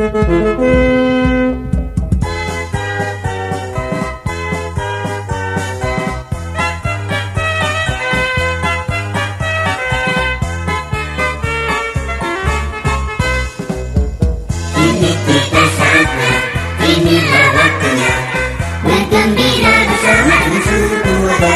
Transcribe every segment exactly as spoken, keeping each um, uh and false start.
Ini kita saatnya, inilah waktunya bergembira bersama dengan seluruh keluarga.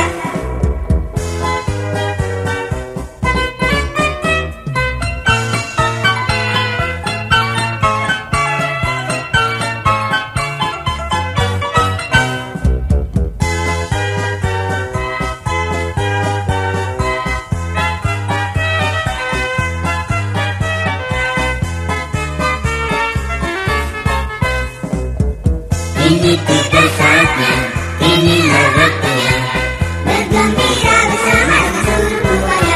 Ini kita saatnya, inilah waktunya bergembira bersama dengan seluruh keluarga.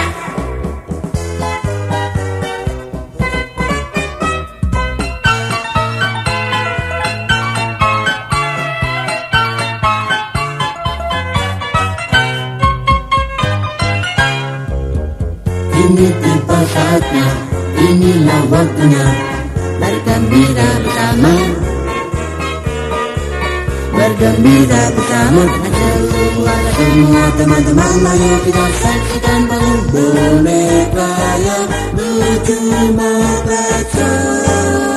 Ini tiba saatnya, inilah waktunya bergembira bersama. Bergembira bersama dengan keluarga semua teman-teman. Mari kita saksikan balon boneka yang lucu mempesona.